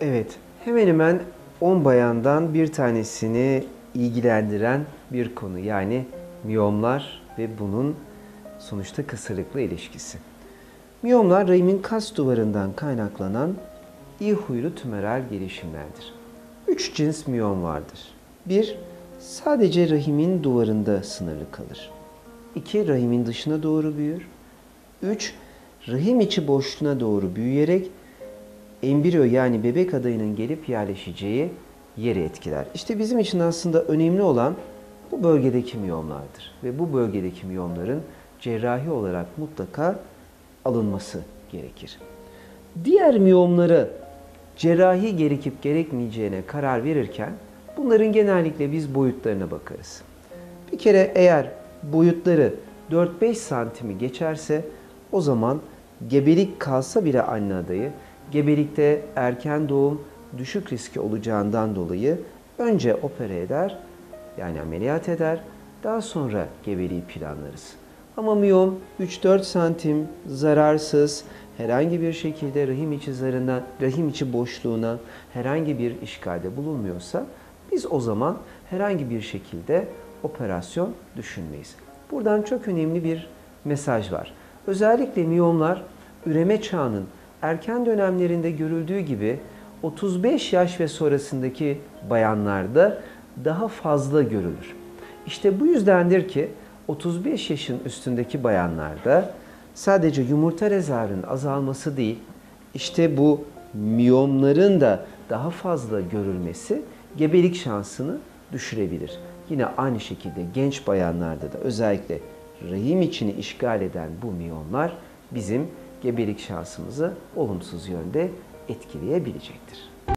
Evet, hemen hemen 10 bayandan bir tanesini ilgilendiren bir konu. Yani miyomlar ve bunun sonuçta kısırlıkla ilişkisi. Miyomlar rahimin kas duvarından kaynaklanan iyi huylu tümöral gelişimlerdir. 3 cins miyom vardır. 1. Sadece rahimin duvarında sınırlı kalır. 2. Rahimin dışına doğru büyür. 3. Rahim içi boşluğuna doğru büyüyerek embriyo yani bebek adayının gelip yerleşeceği yeri etkiler. İşte bizim için aslında önemli olan bu bölgedeki miyomlardır. Ve bu bölgedeki miyomların cerrahi olarak mutlaka alınması gerekir. Diğer miyomları cerrahi gerekip gerekmeyeceğine karar verirken bunların genellikle biz boyutlarına bakarız. Bir kere eğer boyutları 4-5 santimi geçerse o zaman gebelik kalsa bile anne adayı gebelikte erken doğum düşük riski olacağından dolayı önce opere eder, yani ameliyat eder, daha sonra gebeliği planlarız. Ama miyom 3-4 santim zararsız, herhangi bir şekilde rahim içi zarına, rahim içi boşluğuna herhangi bir işgalde bulunmuyorsa biz o zaman herhangi bir şekilde operasyon düşünmeyiz. Buradan çok önemli bir mesaj var. Özellikle miyomlar üreme çağının erken dönemlerinde görüldüğü gibi 35 yaş ve sonrasındaki bayanlarda daha fazla görülür. İşte bu yüzdendir ki 35 yaşın üstündeki bayanlarda sadece yumurta rezervinin azalması değil, işte bu miyomların da daha fazla görülmesi gebelik şansını düşürebilir. Yine aynı şekilde genç bayanlarda da özellikle rahim içini işgal eden bu miyomlar bizim gebelik şansımızı olumsuz yönde etkileyebilecektir.